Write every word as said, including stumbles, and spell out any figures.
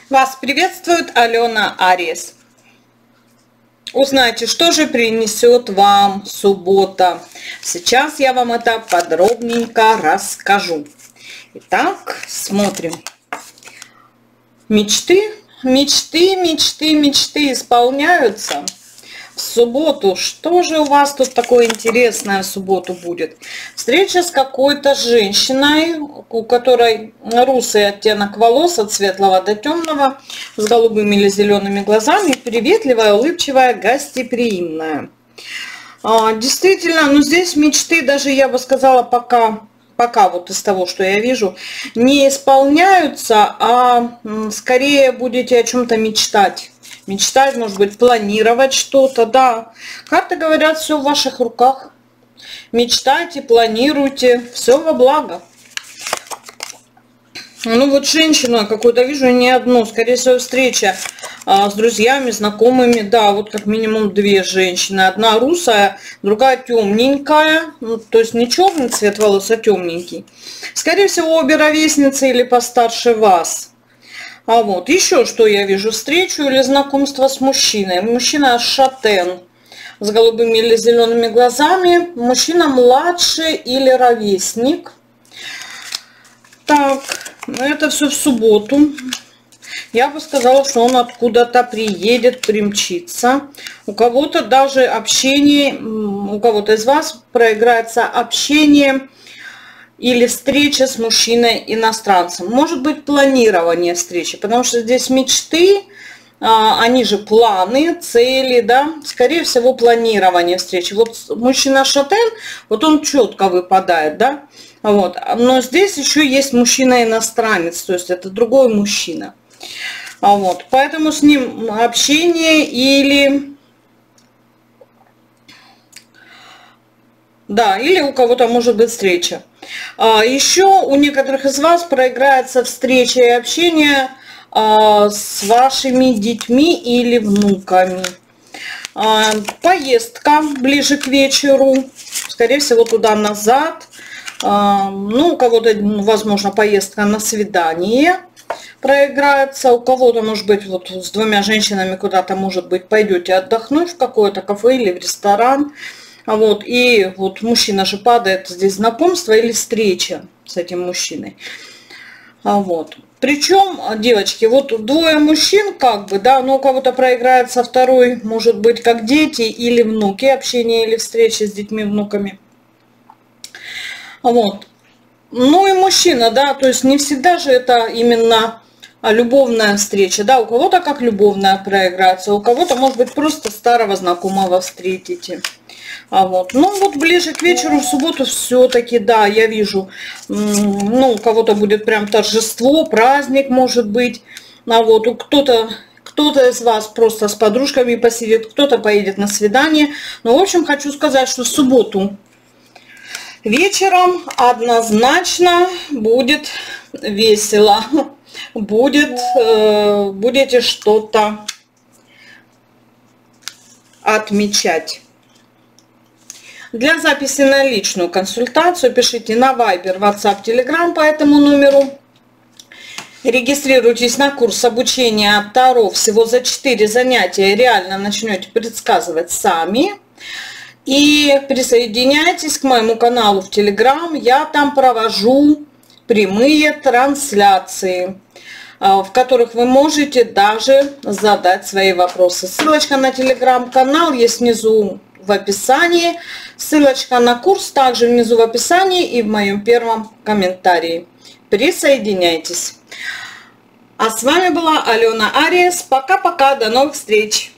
Вас приветствует Алена Ариес. Узнайте, что же принесет вам суббота. Сейчас я вам это подробненько расскажу. Итак, смотрим. Мечты, мечты, мечты, мечты исполняются. В субботу, что же у вас тут такое интересное в субботу будет? Встреча с какой-то женщиной, у которой русый оттенок волос от светлого до темного, с голубыми или зелеными глазами, приветливая, улыбчивая, гостеприимная. А, действительно, ну здесь мечты, даже я бы сказала, пока, пока вот из того, что я вижу, не исполняются, а скорее будете о чем-то мечтать. Мечтать, может быть, планировать что-то, да. Карты говорят, все в ваших руках. Мечтайте, планируйте, все во благо. Ну вот женщину какую-то вижу, не одну, скорее всего, встреча а, с друзьями, знакомыми, да, вот как минимум две женщины. Одна русая, другая темненькая, ну, то есть не черный цвет волос, а темненький. Скорее всего, обе ровесницы или постарше вас. А вот еще что я вижу: встречу или знакомство с мужчиной. Мужчина шатен с голубыми или зелеными глазами. Мужчина младше или ровесник. Так, это все в субботу. Я бы сказала, что он откуда-то приедет, примчится. У кого-то даже общение, у кого-то из вас проиграется общение или встреча с мужчиной-иностранцем. Может быть, планирование встречи, потому что здесь мечты, они же планы, цели, да, скорее всего, планирование встречи. Вот мужчина-шатен, вот он четко выпадает, да, вот. Но здесь еще есть мужчина-иностранец, то есть это другой мужчина. Вот. Поэтому с ним общение или... Да, или у кого-то может быть встреча. А, еще у некоторых из вас проиграется встреча и общение а, с вашими детьми или внуками. А, поездка ближе к вечеру, скорее всего, туда-назад. А, ну, у кого-то, возможно, поездка на свидание проиграется. У кого-то, может быть, вот с двумя женщинами куда-то, может быть, пойдете отдохнуть в какое-то кафе или в ресторан. Вот, и вот мужчина же падает, здесь знакомство или встреча с этим мужчиной. Вот. Причем, девочки, вот двое мужчин, как бы, да, но у кого-то проиграется второй, может быть, как дети или внуки, общение или встреча с детьми, внуками. Вот. Ну и мужчина, да, то есть не всегда же это именно любовная встреча, да, у кого-то как любовная проиграется, у кого-то, может быть, просто старого знакомого встретите. А вот, ну вот ближе к вечеру в субботу все-таки, да, я вижу, ну, у кого-то будет прям торжество, праздник, может быть, а вот у кто-то, кто-то из вас просто с подружками посидит, кто-то поедет на свидание. Ну, в общем, хочу сказать, что в субботу вечером однозначно будет весело, будет, э, будете что-то отмечать. Для записи на личную консультацию пишите на Viber, WhatsApp, Telegram по этому номеру. Регистрируйтесь на курс обучения Таро. Всего за четыре занятия реально начнете предсказывать сами. И присоединяйтесь к моему каналу в Telegram. Я там провожу прямые трансляции, в которых вы можете даже задать свои вопросы. Ссылочка на Telegram-канал есть внизу в описании. Ссылочка на курс также внизу в описании и в моем первом комментарии. Присоединяйтесь. А с вами была Алена Ариес. Пока-пока, до новых встреч!